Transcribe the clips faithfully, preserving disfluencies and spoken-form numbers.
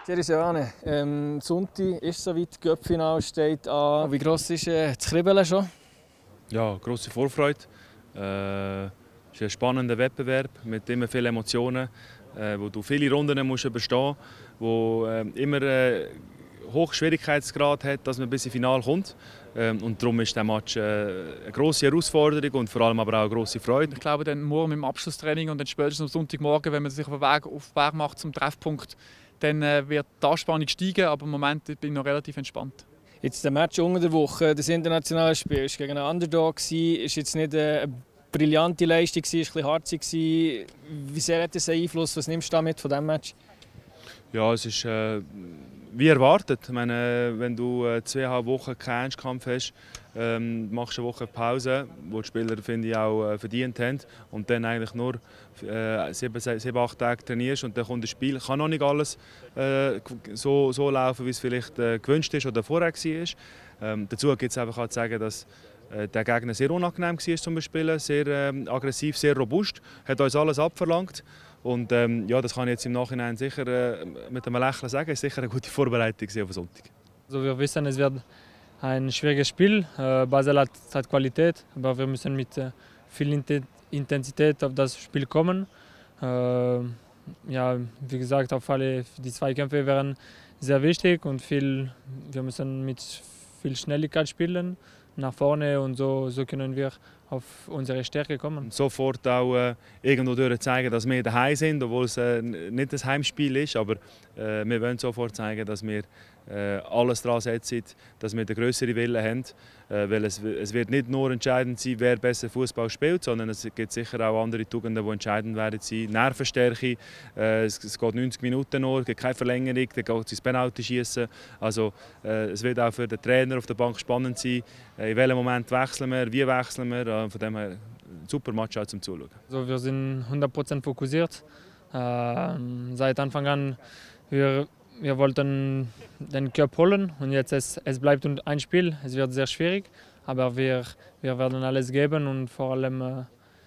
Thierry Seoane, ähm, Sonntag ist soweit, das Cup-Finale steht an. Wie gross ist äh, das Kribbeln schon? Ja, grosse Vorfreude. Äh, es ist ein spannender Wettbewerb mit immer vielen Emotionen, äh, wo du viele Runden musst überstehen musst, wo äh, immer äh, hohen Schwierigkeitsgrad hat, dass man bis ins Finale kommt. Ähm, und darum ist der Match äh, eine grosse Herausforderung und vor allem aber auch eine grosse Freude. Ich glaube, dann morgen mit dem Abschlusstraining und dann spätestens am Sonntagmorgen, wenn man sich auf den Weg, auf den Weg macht zum Treffpunkt, dann äh, wird die Anspannung steigen, aber im Moment bin ich noch relativ entspannt. Jetzt der Match unter der Woche, das internationale Spiel, war gegen einen Underdog, ist jetzt nicht eine brillante Leistung, war ein bisschen hart. Wie sehr hat das einen Einfluss? Was nimmst du damit von diesem Match? Ja, es ist äh, wie erwartet. Ich meine, wenn du äh, zweieinhalb Wochen keinen Ernstkampf hast, ähm, machst du eine Woche Pause, wo die Spieler, finde ich, auch äh, verdient haben, und dann eigentlich nur äh, sieben, sieben, acht Tage trainierst und dann kommt das Spiel. Kann noch nicht alles äh, so, so laufen, wie es vielleicht äh, gewünscht ist oder vorher war. Ähm, dazu gibt es einfach auch zu sagen, dass äh, der Gegner sehr unangenehm war zum Spielen, sehr äh, aggressiv, sehr robust, hat uns alles abverlangt. Und ähm, ja, das kann ich jetzt im Nachhinein sicher äh, mit einem Lächeln sagen. Es war sicher eine gute Vorbereitung auf den Sonntag. Also wir wissen, es wird ein schwieriges Spiel. Äh, Basel hat, hat Qualität, aber wir müssen mit äh, viel Intensität auf das Spiel kommen. Äh, ja, wie gesagt, auf alle die zwei Kämpfe wären sehr wichtig und viel, wir müssen mit viel Schnelligkeit spielen nach vorne, und so, so können wir auf unsere Stärke kommen. Sofort auch äh, irgendwo zeigen, dass wir daheim sind, obwohl es äh, nicht das Heimspiel ist. Aber äh, wir wollen sofort zeigen, dass wir äh, alles daran setzen, dass wir den grösseren Willen haben. Äh, weil es, es wird nicht nur entscheidend sein, wer besser Fußball spielt, sondern es gibt sicher auch andere Tugenden, die entscheidend werden sein. Nervenstärke, äh, es, es geht neunzig Minuten nur, es gibt keine Verlängerung, dann geht es ins Penalty-Schiessen. Also äh, es wird auch für den Trainer auf der Bank spannend sein, äh, in welchem Moment wechseln wir, wie wechseln wir. Äh, von dem her ein super Match auch zum Zuschauen. Also wir sind hundert Prozent fokussiert. Äh, seit Anfang an wir Wir wollten den Cup holen, und jetzt es, es bleibt ein Spiel. Es wird sehr schwierig, aber wir, wir werden alles geben und vor allem äh,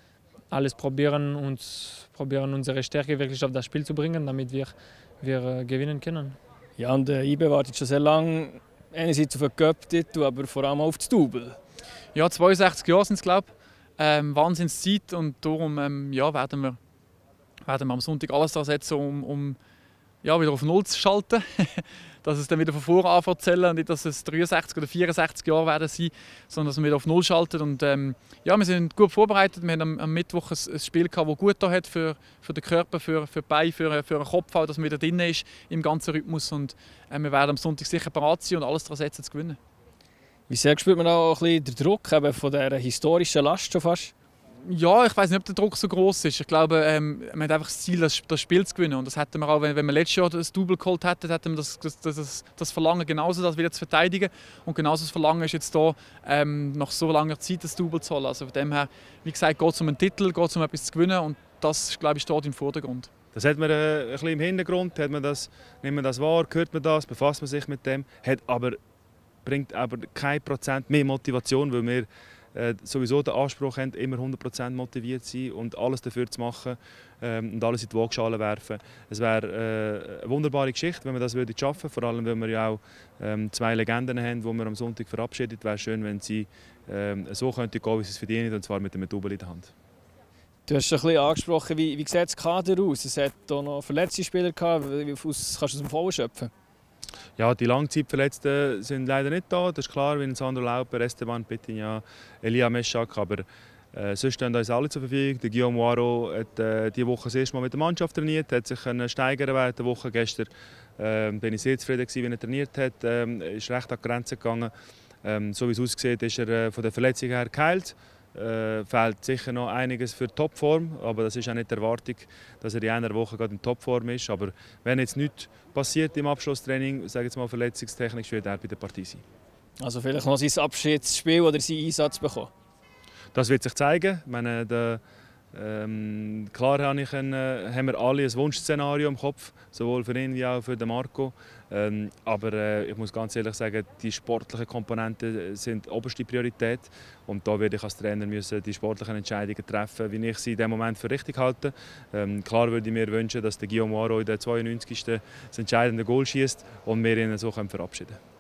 alles probieren und probieren unsere Stärke wirklich auf das Spiel zu bringen, damit wir, wir äh, gewinnen können. Ja, und äh, I B wartet schon sehr lange einerseits auf den Cup-Titel, aber vor allem auf das Double. Ja, zweiundsechzig Jahre sind es, glaube ich. Ähm, Wahnsinnszeit, und darum ähm, ja, werden, wir, werden wir am Sonntag alles daran setzen, um, um ja, wieder auf Null zu schalten, dass es dann wieder von vorne anfängt zu zählen und nicht, dass es dreiundsechzig oder vierundsechzig Jahre werden sein, sondern dass wir wieder auf Null schalten. Und, ähm, ja, wir sind gut vorbereitet. Wir haben am, am Mittwoch ein, ein Spiel gehabt, das gut da hat für, für den Körper, für, für die Beine, für, für den Kopf, auch, dass man wieder drin ist im ganzen Rhythmus. Und äh, wir werden am Sonntag sicher bereit sein und alles daran setzen, zu gewinnen. Wie sehr spürt man auch ein bisschen den Druck eben von dieser historischen Last schon fast? Ja, ich weiß nicht, ob der Druck so groß ist. Ich glaube, ähm, man hat einfach das Ziel, das, das Spiel zu gewinnen. Und das hätten wir auch, wenn, wenn wir letztes Jahr das Double geholt hätten, hätten wir das, das, das, das Verlangen genauso, das wieder zu verteidigen. Und genauso das Verlangen ist jetzt da, ähm, nach so langer Zeit das Double zu holen. Also von dem her, wie gesagt, geht es um einen Titel, geht es um etwas zu gewinnen, und das, glaube ich, steht im Vordergrund. Das hat man äh, ein bisschen im Hintergrund, hat man das, nimmt man das wahr, hört man das, befasst man sich mit dem, hat aber, bringt aber kein Prozent mehr Motivation, weil wir äh, sowieso den Anspruch haben, immer hundert Prozent motiviert zu sein und alles dafür zu machen ähm, und alles in die Waagschale werfen. Es wäre äh, eine wunderbare Geschichte, wenn wir das würde schaffen, vor allem, wenn wir ja auch ähm, zwei Legenden haben, die wir am Sonntag verabschiedet. Wäre schön, wenn sie ähm, so könnte gehen, wie sie es verdienen, und zwar mit einem Double in der Hand. Du hast schon ein bisschen angesprochen, wie, wie sieht das Kader aus? Es hat hier noch verletzte Spieler gehabt. Wie kannst du aus dem Vollen schöpfen? Ja, die Langzeitverletzten sind leider nicht da. Das ist klar, wie Sandro Lauper, Esteban Petignan, Elia Meschak. Aber äh, sonst stehen uns alle zur Verfügung. Der Guillaume Moirot hat äh, diese Woche das erste Mal mit der Mannschaft trainiert, hat sich steigern während der Woche. Gestern äh, bin ich sehr zufrieden, wie er trainiert hat. Ähm, ist recht an die Grenze gegangen. Ähm, so wie es aussieht, ist er äh, von der Verletzung her geheilt. Äh, fehlt sicher noch einiges für die Topform, aber das ist auch nicht die Erwartung, dass er in einer Woche gerade in Topform ist. Aber wenn jetzt nichts passiert im Abschlusstraining, sage jetzt mal verletzungstechnisch, wird er bei der Partie sein. Also vielleicht noch sein Abschiedsspiel oder seinen Einsatz bekommen? Das wird sich zeigen. Ich meine, der, Ähm, klar habe ich ein, äh, haben wir alle ein Wunschszenario im Kopf, sowohl für ihn wie auch für den Marco. Ähm, aber äh, ich muss ganz ehrlich sagen, die sportlichen Komponenten sind oberste Priorität. Und da werde ich als Trainer müssen die sportlichen Entscheidungen treffen, wie ich sie in dem Moment für richtig halte. Ähm, klar würde ich mir wünschen, dass der Guillaume Moirot in der zweiundneunzigsten das entscheidende Goal schießt und wir ihn so verabschieden können.